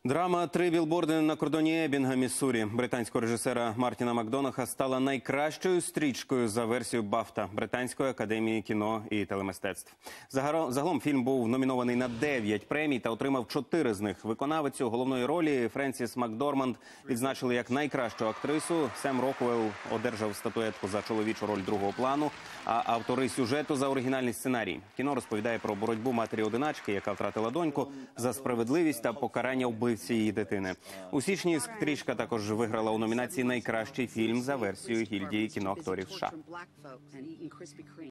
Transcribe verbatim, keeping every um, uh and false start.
Драма «Три білборди на кордоні Еббінга, Міссурі» британського режисера Мартіна Макдонаха стала найкращою стрічкою за версією Бафта Британської академії кіно і телемистецтв. Загалом фільм був номінований на дев'ять премій та отримав чотири з них. Виконавицю головної ролі Френсіс Макдорманд відзначили як найкращу актрису. Сем Роквелл одержав статуетку за чоловічу роль другого плану, а автори сюжету за оригінальний сценарій. Кіно розповідає про боротьбу матері-одиначки, яка втратила доньку, за справедливість та покарання вбивці її дитини. У січні стрічка також виграла у номінації «Найкращий фільм» за версією гільдії кіноакторів США.